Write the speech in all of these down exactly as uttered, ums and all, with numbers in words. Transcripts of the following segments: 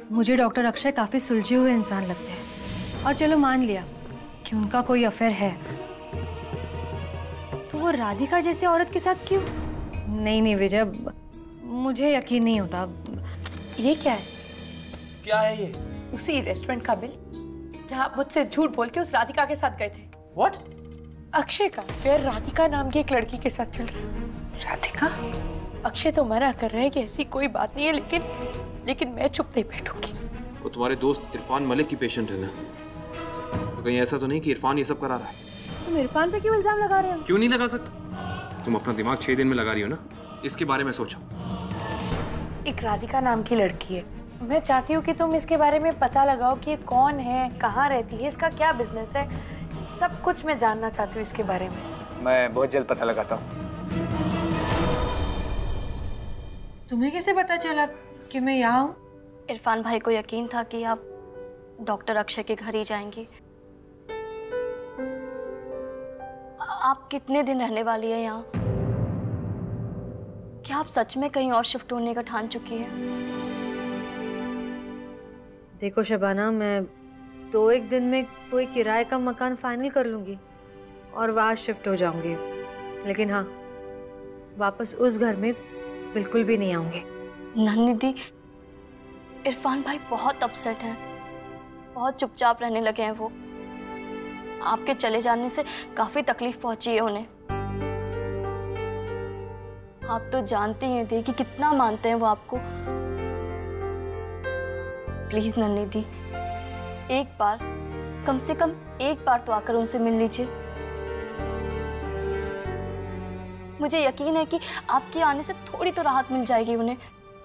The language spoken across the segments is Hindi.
मुझे डॉक्टर अक्षय काफी सुलझे हुए इंसान लगते हैं। और चलो मान लिया कि उनका कोई अफेयर है, तो वो राधिका जैसी औरत के साथ क्यों? नहीं नहीं विजय, मुझे यकीन नहीं होता। ये क्या है? क्या है ये? उसी रेस्टोरेंट का बिल जहाँ आप मुझसे झूठ बोल के उस राधिका के साथ गए थे। What? अक्षय का अफेयर राधिका नाम की एक लड़की के साथ चल रहा है। राधिका? अक्षय तो मना कर रहे हैं कि ऐसी कोई बात नहीं है, लेकिन लेकिन मैं चुप नहीं बैठूंगी। वो तुम्हारे दोस्त इरफान मलिक की पेशेंट है ना, तो कहीं ऐसा तो नहीं कि इरफान ये सब करा रहा है? तुम इरफान पे क्यों इल्जाम लगा रहे हो? क्यों नहीं लगा सकता? तुम अपना दिमाग छह दिन में लगा रही हो ना, इसके बारे में सोचो। एक राधिका नाम की लड़की है, मैं चाहती हूँ कि तुम इसके बारे में पता लगाओ कि ये कौन है, कहाँ रहती है, इसका क्या बिजनेस है, सब कुछ मैं जानना चाहती हूँ इसके बारे में। मैं बहुत जल्द पता लगाता हूँ। तुम्हें कैसे पता चला कि मैं यहाँ हूँ? इरफान भाई को यकीन था कि आप डॉक्टर अक्षय के घर ही जाएंगी। आप कितने दिन रहने वाली है यहाँ? क्या आप सच में कहीं और शिफ्ट होने का ठान चुकी है? देखो शबाना, मैं दो एक दिन में कोई किराए का मकान फाइनल कर लूंगी और वहाँ शिफ्ट हो जाऊंगी, लेकिन हाँ, वापस उस घर में बिल्कुल भी नहीं आऊंगी। नन्ही दी, इरफान भाई बहुत अपसेट हैं, बहुत चुपचाप रहने लगे हैं वो। आपके चले जाने से काफी तकलीफ पहुंची है उन्हें। आप तो जानती हैं दी कि कितना मानते हैं वो आपको। प्लीज नन्ही दी, एक बार, कम से कम एक बार तो आकर उनसे मिल लीजिए। मुझे यकीन है कि आपके आने से थोड़ी तो राहत मिल जाएगी उन्हें।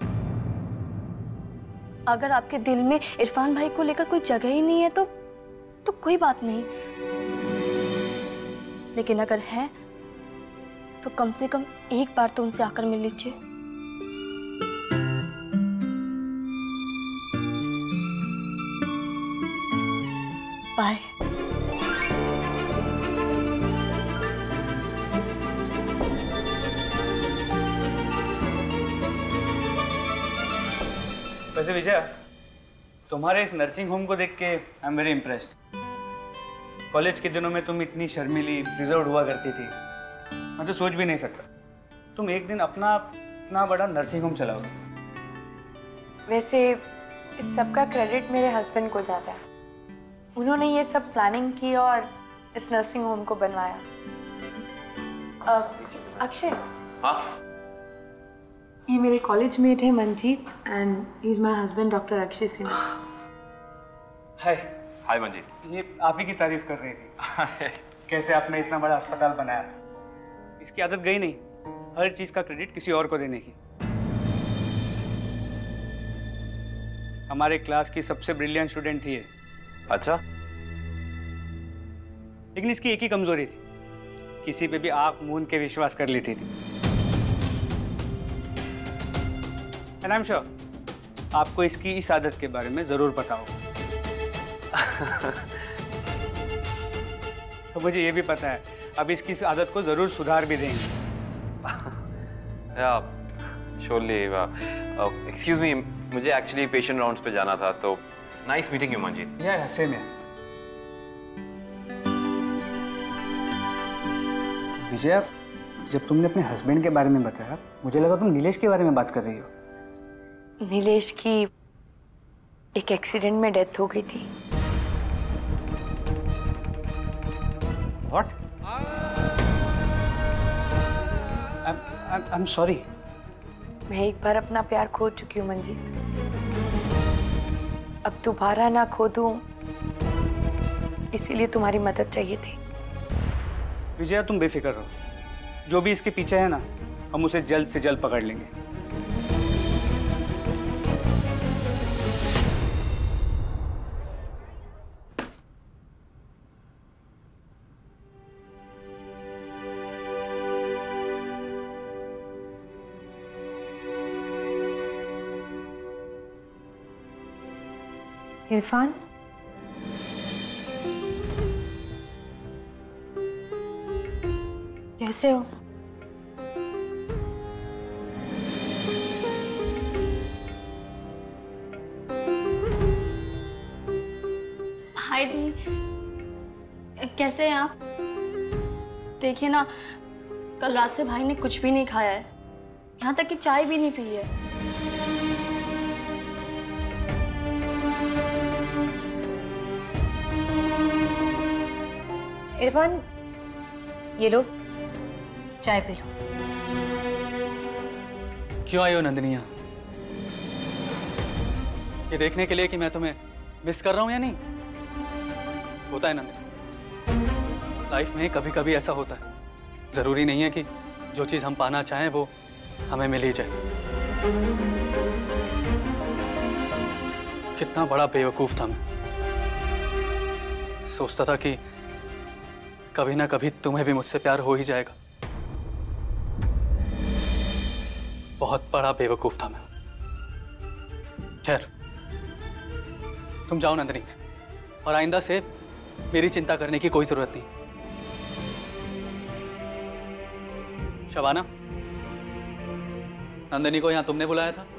अगर आपके दिल में इरफान भाई को लेकर कोई जगह ही नहीं है तो तो कोई बात नहीं, लेकिन अगर है तो कम से कम एक बार तो उनसे आकर मिल लीजिए। बाय। वैसे विजय, तुम्हारे इस नर्सिंग होम को देख के I am very impressed. College के दिनों में तुम इतनी शर्मीली, रिजर्व हुआ करती थी, मैं तो सोच भी नहीं सकता तुम एक दिन अपना इतना बड़ा नर्सिंग होम चलाओगे। वैसे इस सब का क्रेडिट मेरे हस्बैंड को जाता है। उन्होंने ये सब प्लानिंग की और इस नर्सिंग होम को बनवाया। अक्षय, हाँ, ये मेरे कॉलेज मेट है Manjeet and he is my husband doctor Akshay Sinha. Hi. Hi Manjeet. ये आप ही की तारीफ कर रही थी कैसे आपने इतना बड़ा अस्पताल बनाया। इसकी आदत गई नहीं हर चीज का क्रेडिट किसी और को देने की। हमारे क्लास की सबसे ब्रिलियंट स्टूडेंट थी ये। अच्छा, लेकिन इसकी एक ही कमजोरी थी, किसी पे भी आंख मूंद के विश्वास कर लेती थी। एंड आई एम श्योर आपको इसकी इस आदत के बारे में जरूर पता होगा। तो मुझे ये भी पता है अब इसकी इस आदत को जरूर सुधार भी देंगे। श्योरली। एक्सक्यूज मी, मुझे एक्चुअली पेशेंट राउंड्स पे जाना था, तो नाइस मीटिंग यू मंजीत। या सेम है। विजय, जब तुमने अपने हस्बैंड के बारे में बताया मुझे लगा तुम नीलेश के बारे में बात कर रही हो। नीलेश की एक एक्सीडेंट में डेथ हो गई थी। What? I'm, I'm, I'm sorry. मैं एक बार अपना प्यार खो चुकी हूँ मंजीत, अब दोबारा ना खो दूं, इसीलिए तुम्हारी मदद चाहिए थी। विजया, तुम बेफिक्र रहो, जो भी इसके पीछे है ना, हम उसे जल्द से जल्द पकड़ लेंगे। इरफान, कैसे हो? चाय दी। कैसे हैं आप? देखिए ना, कल रात से भाई ने कुछ भी नहीं खाया है, यहाँ तक कि चाय भी नहीं पी है। इरफान, ये लो, चाय पी लो। क्यों आई हो नंदिनी यहाँ? ये देखने के लिए कि मैं तुम्हें मिस कर रहा हूं या नहीं? होता है नंदिनी, लाइफ में कभी कभी ऐसा होता है। जरूरी नहीं है कि जो चीज हम पाना चाहें वो हमें मिल ही जाए। कितना बड़ा बेवकूफ था मैं। सोचता था कि कभी ना कभी तुम्हें भी मुझसे प्यार हो ही जाएगा। बहुत बड़ा बेवकूफ था मैं। खैर, तुम जाओ नंदिनी, और आइंदा से मेरी चिंता करने की कोई जरूरत नहीं। शबाना, नंदिनी को यहाँ तुमने बुलाया था?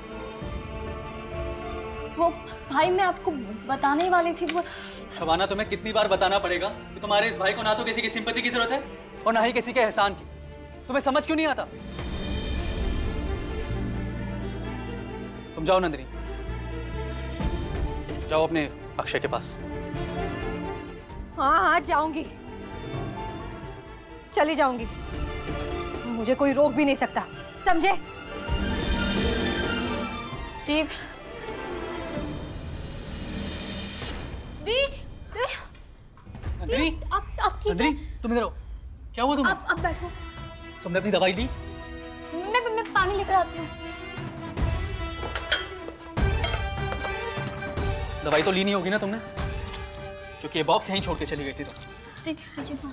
वो भाई मैं आपको बताने ही वाली थी। वो शबाना, तुम्हें कितनी बार बताना पड़ेगा कि तुम्हारे इस भाई को ना तो किसी की सिंपैथी की जरूरत है और ना ही किसी के एहसान की। तुम्हें समझ क्यों नहीं आता? तुम जाओ नंदिनी, जाओ अपने अक्षय के पास। हाँ हाँ जाऊंगी, चली जाऊंगी, मुझे कोई रोक भी नहीं सकता, समझे? दीप, नंदिनी, आप आप ठीक नंदिनी, तुम इधर आओ। क्या हुआ तुम्हें? आप आप बैठो। तुमने अपनी दवाई ली? मैं मैं पानी लेकर आती हूँ। दवाई तो ली नहीं होगी ना तुमने, क्योंकि ये बॉक्स यहीं छोड़ के चली गई थी। तो ठीक, मुझे पानी।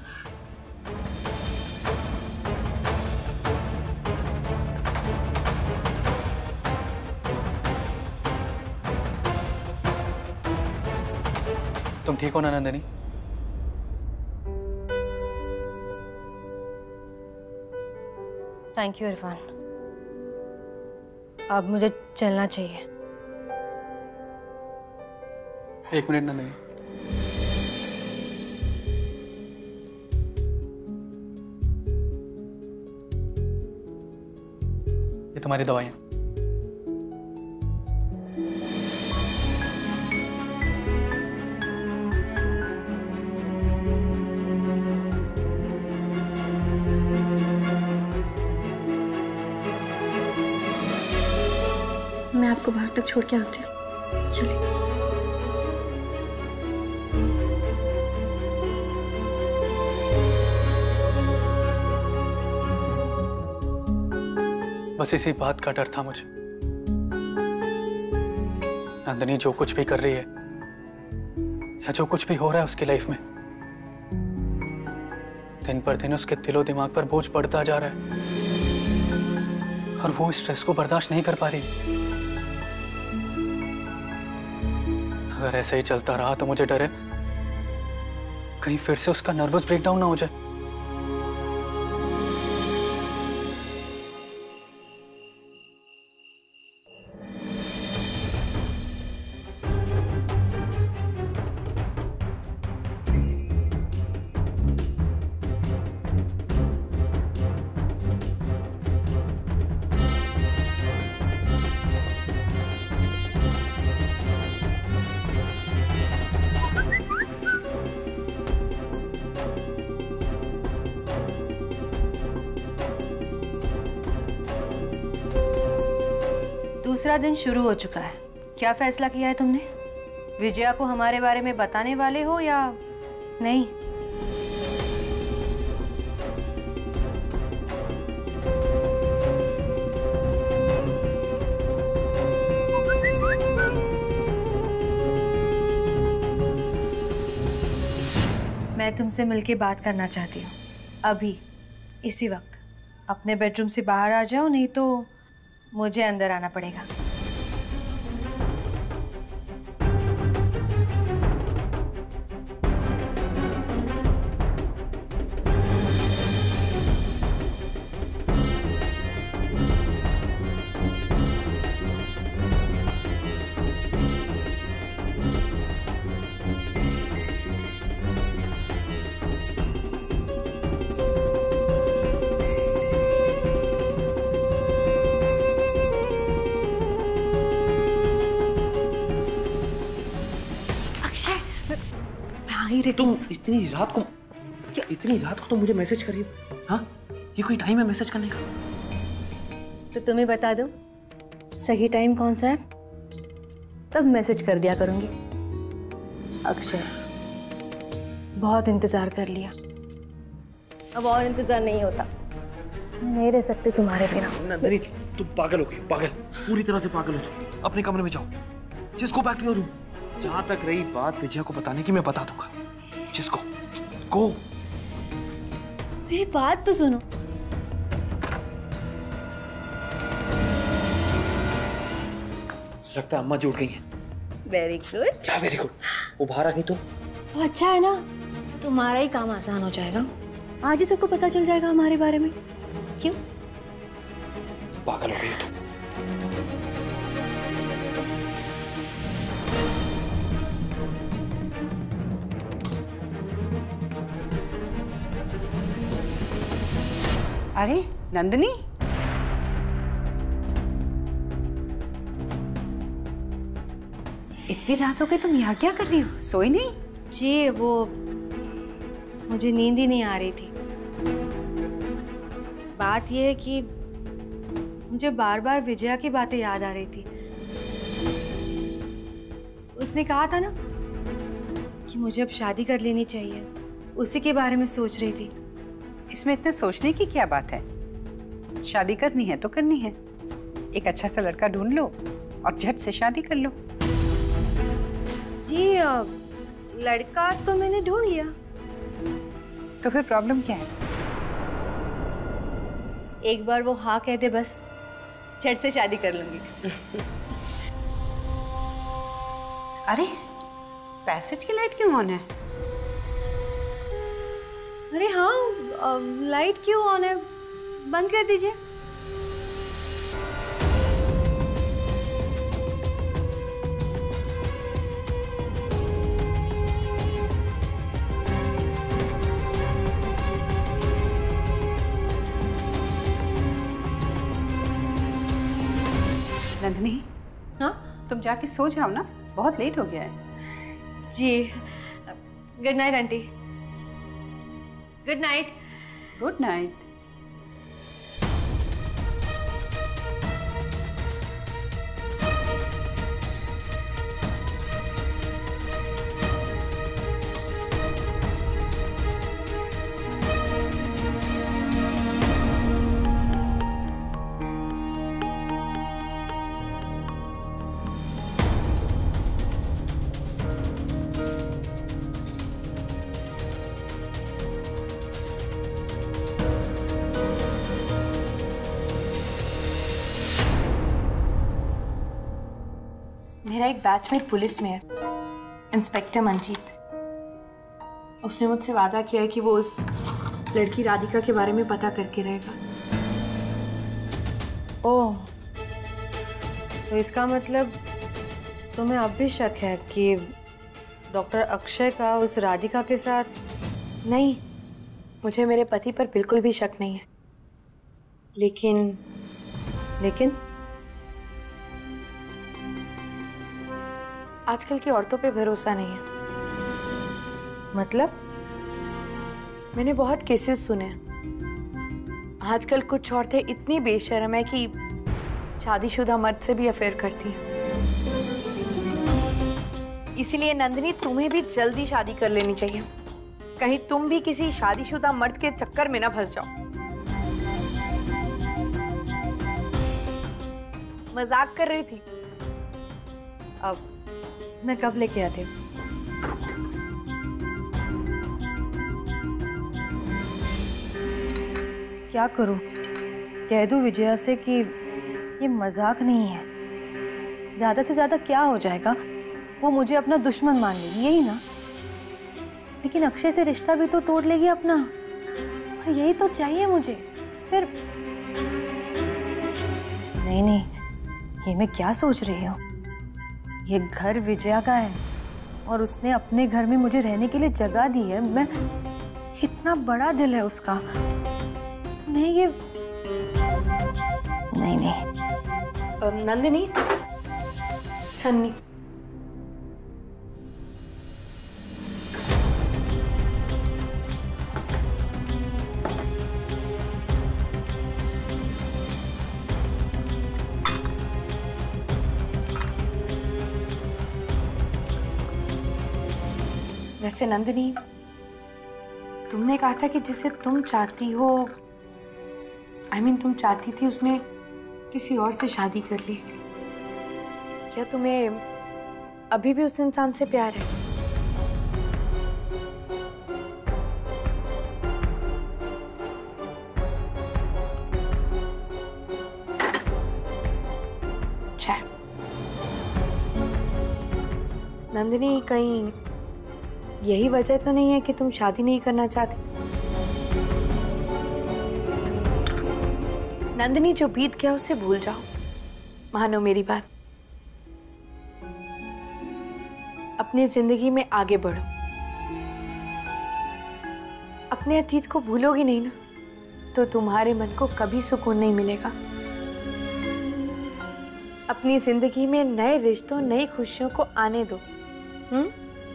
तुम ठीक हो ना नंदिनी? थैंक यू इरफान, अब मुझे चलना चाहिए। एक मिनट नंदिनी, ये तुम्हारी दवाइयाँ। मैं आपको बाहर तक छोड़ के आती हूँ, चलिए। बस इसी बात का डर था मुझे। नंदिनी जो कुछ भी कर रही है या जो कुछ भी हो रहा है उसकी लाइफ में, दिन पर दिन उसके दिलो दिमाग पर बोझ बढ़ता जा रहा है और वो स्ट्रेस को बर्दाश्त नहीं कर पा रही। अगर ऐसा ही चलता रहा तो मुझे डर है कहीं फिर से उसका नर्वस ब्रेकडाउन ना हो जाए। दूसरा दिन शुरू हो चुका है। क्या फैसला किया है तुमने? विजया को हमारे बारे में बताने वाले हो या नहीं? मैं तुमसे मिलके बात करना चाहती हूँ अभी, इसी वक्त। अपने बेडरूम से बाहर आ जाओ, नहीं तो मुझे अंदर आना पड़ेगा। वहीं रहती। तुम इतनी रात को क्या इतनी रात को तुम मुझे मैसेज कर रही हो? हाँ, ये कोई टाइम है मैसेज करने का? तो तुम्हें बता दो सही टाइम कौन सा है, तब मैसेज कर दिया करूंगी। अक्षय, बहुत इंतजार कर लिया, अब और इंतजार नहीं होता। नहीं रह सकते तुम्हारे बिना। नंदिनी, तुम पागल हो गई, पागल, पूरी तरह से पागल हो तुम। अपने कमरे में जाओ, जिसको बैक टू योर रूम। जहां तक रही बात विजया को बताने की, मैं बता दूंगा। जिसको गो। मेरी बात तो सुनो। लगता है अम्मा जुड़ गई हैं। Very good. क्या वेरी गुड? वो बाहर आ गई तो वो अच्छा है ना, तुम्हारा ही काम आसान हो जाएगा। आज ही सबको पता चल जाएगा हमारे बारे में। क्यों? पागल हो गई हो तुम। अरे नंदिनी, इतनी रात हो गई, तुम यहाँ क्या कर रही हो? सोई नहीं? जी वो मुझे नींद ही नहीं आ रही थी। बात यह है कि मुझे बार बार विजया की बातें याद आ रही थी। उसने कहा था ना कि मुझे अब शादी कर लेनी चाहिए, उसी के बारे में सोच रही थी। इसमें इतने सोचने की क्या बात है? शादी करनी है तो करनी है। एक अच्छा सा लड़का ढूंढ लो और झट से शादी कर लो। जी लड़का तो मैंने ढूंढ लिया। तो फिर प्रॉब्लम क्या है? एक बार वो हाँ कह दे बस, झट से शादी कर लूंगी। अरे पैसेज की लाइट क्यों ऑन है? अरे हाँ, लाइट क्यों ऑन है? बंद कर दीजिए। नंदिनी, हाँ तुम जाके सो जाओ ना, बहुत लेट हो गया है। जी, good night aunty. Good night. Good night. मेरा एक बैचमेट पुलिस में है, इंस्पेक्टर मंजीत। उसने मुझसे वादा किया है कि वो उस लड़की राधिका के बारे में पता करके रहेगा। ओह, तो इसका मतलब तुम्हें अब भी शक है कि डॉक्टर अक्षय का उस राधिका के साथ? नहीं, मुझे मेरे पति पर बिल्कुल भी शक नहीं है। लेकिन लेकिन आजकल की औरतों पे भरोसा नहीं है। मतलब? मैंने बहुत केसेस सुने हैं। आजकल कुछ औरतें इतनी बेशर्म है कि शादीशुदा मर्द से भी अफेयर करती हैं। इसीलिए नंदिनी, तुम्हें भी जल्दी शादी कर लेनी चाहिए। कहीं तुम भी किसी शादीशुदा मर्द के चक्कर में ना फंस जाओ। मजाक कर रही थी। अब मैं कब लेके आती हूँ? क्या करूँ? कह दूँ विजया से कि ये मजाक नहीं है? ज्यादा से ज्यादा क्या हो जाएगा? वो मुझे अपना दुश्मन मान लेगी, यही ना? लेकिन अक्षय से रिश्ता भी तो तोड़ लेगी अपना, और यही तो चाहिए मुझे। फिर नहीं नहीं, ये मैं क्या सोच रही हूँ? ये घर विजया का है और उसने अपने घर में मुझे रहने के लिए जगह दी है। मैं, इतना बड़ा दिल है उसका। मैं ये नहीं नहीं। नंदिनी, छन्नी। वैसे नंदिनी, तुमने कहा था कि जिसे तुम चाहती हो, आई I मीन mean, तुम चाहती थी उसने किसी और से शादी कर ली। क्या तुम्हें अभी भी उस इंसान से प्यार है? अच्छा, नंदिनी, कहीं यही वजह तो नहीं है कि तुम शादी नहीं करना चाहती? नंदिनी, जो बीत गया उसे भूल जाओ, मानो मेरी बात। अपनी जिंदगी में आगे बढ़ो। अपने अतीत को भूलोगी नहीं ना, तो तुम्हारे मन को कभी सुकून नहीं मिलेगा। अपनी जिंदगी में नए रिश्तों, नई खुशियों को आने दो। हम्म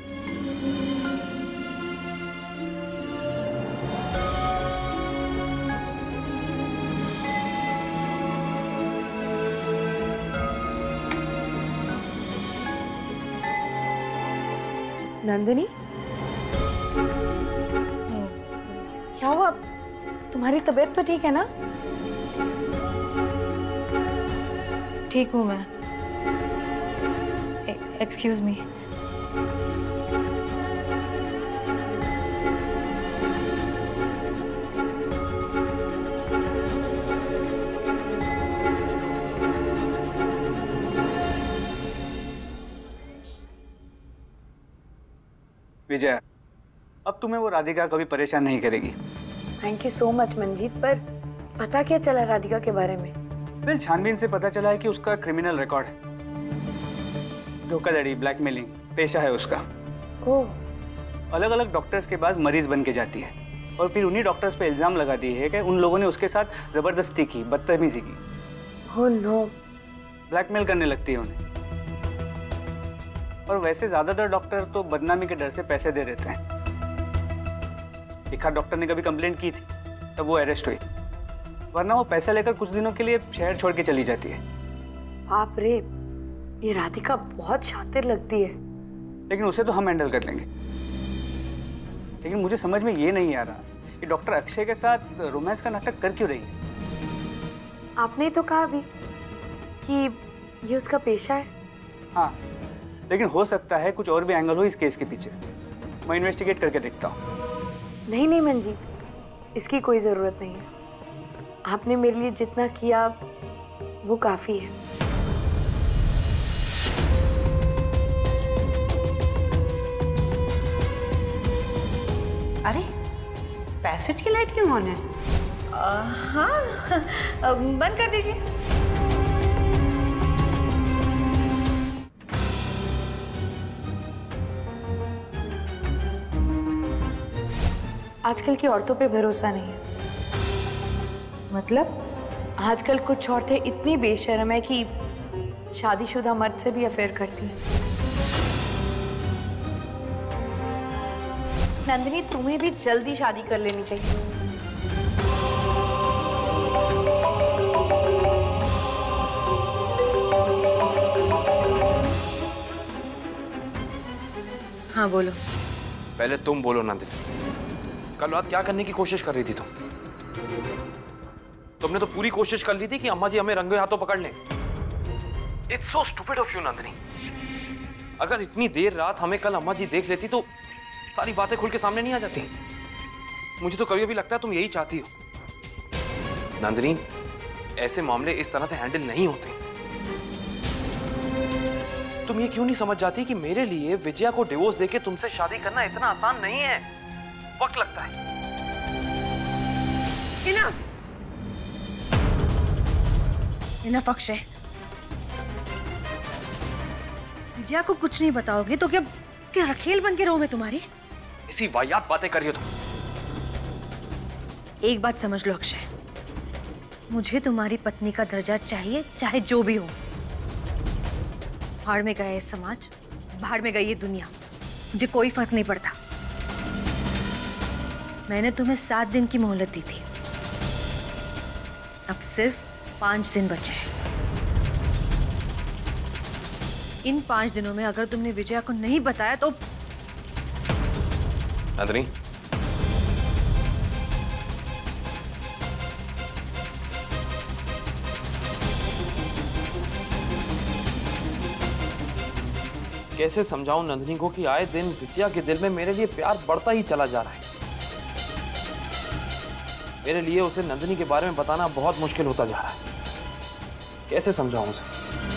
नंदिनी, क्या हुआ? तुम्हारी तबीयत तो ठीक है ना? ठीक हूँ मैं। Excuse me. विजय, अब तुम्हें वो राधिका कभी परेशान नहीं करेगी। Thank you so much Manjeet. पर पता क्या चला राधिका के बारे में? फिर छानबीन से पता चला है कि उसका क्रिमिनल रिकॉर्ड है। धोखाधड़ी, ब्लैकमेलिंग पेशा है उसका। ओह। अलग अलग डॉक्टर्स के पास मरीज बन के जाती है और फिर उन्हीं डॉक्टर्स पे इल्जाम लगा दिए है कि उन लोगों ने उसके साथ जबरदस्ती की, बदतमीजी की। Oh no. ब्लैकमेल करने लगती है उन्हें। और वैसे ज्यादातर डॉक्टर तो बदनामी के डर से पैसे दे देते हैं। एक आध डॉक्टर ने कभी कंप्लेंट की थी, तब वो अरेस्ट हुई, वरना वो पैसा लेकर कुछ दिनों के लिए शहर छोड़ के चली जाती है। बाप रे, ये राधिका बहुत शातिर लगती है। लेकिन उसे तो हम हैंडल कर लेंगे। लेकिन मुझे समझ में ये नहीं आ रहा कि डॉक्टर अक्षय के साथ रोमांस का नाटक कर क्यों रही है। आपने ही तो कहा भी कि ये उसका पेशा है। हाँ, लेकिन हो सकता है कुछ और भी एंगल हो इस केस के पीछे। मैं इन्वेस्टिगेट करके देखता हूँ। नहीं नहीं मंजीत, इसकी कोई ज़रूरत नहीं है। आपने मेरे लिए जितना किया वो काफ़ी है। अरे, पैसेज की लाइट क्यों ऑन है? आ, हाँ, बंद कर दीजिए। आजकल की औरतों पे भरोसा नहीं है। मतलब? आजकल कुछ औरतें इतनी बेशर्म है कि शादीशुदा मर्द से भी अफेयर करती हैं। नंदिनी, तुम्हें भी जल्दी शादी कर लेनी चाहिए। हाँ बोलो। पहले तुम बोलो नंदिनी, कल रात क्या करने की कोशिश कर रही थी तुम? तुमने तो पूरी कोशिश कर ली थी कि अम्मा जी हमें रंगे हाथों पकड़ लें। It's so stupid of you Nandini. अगर इतनी देर रात हमें कल अम्मा जी देख लेती तो सारी बातें खुल के सामने नहीं आ जाती। मुझे तो कभी कभी लगता है तुम यही चाहती हो। नंदिनी, ऐसे मामले इस तरह से हैंडल नहीं होते। तुम ये क्यों नहीं समझ जाती कि मेरे लिए विजया को डिवोर्स देके तुमसे शादी करना इतना आसान नहीं है, वक्त लगता है। इनफ इनफ अक्षय, विजया को कुछ नहीं बताओगे तो क्या क्या रखेल बन के रहूं मैं तुम्हारी? इसी वाहियात बातें करियो तुम। एक बात समझ लो अक्षय, मुझे तुम्हारी पत्नी का दर्जा चाहिए, चाहे जो भी हो। भाड़ में गया ये समाज, भाड़ में गई ये दुनिया, मुझे कोई फर्क नहीं पड़ता। मैंने तुम्हें सात दिन की मोहलत दी थी, अब सिर्फ पांच दिन बचे हैं। इन पांच दिनों में अगर तुमने विजया को नहीं बताया तो नंदिनी, कैसे समझाऊं नंदिनी को कि आए दिन विजया के दिल में मेरे लिए प्यार बढ़ता ही चला जा रहा है। मेरे लिए उसे नंदिनी के बारे में बताना बहुत मुश्किल होता जा रहा है। कैसे समझाऊं उसे?